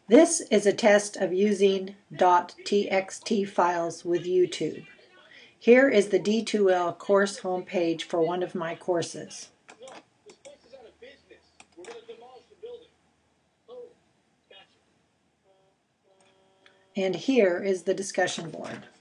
This is a test of using .txt files with YouTube. Here is the D2L course homepage for one of my courses. And here is the discussion board.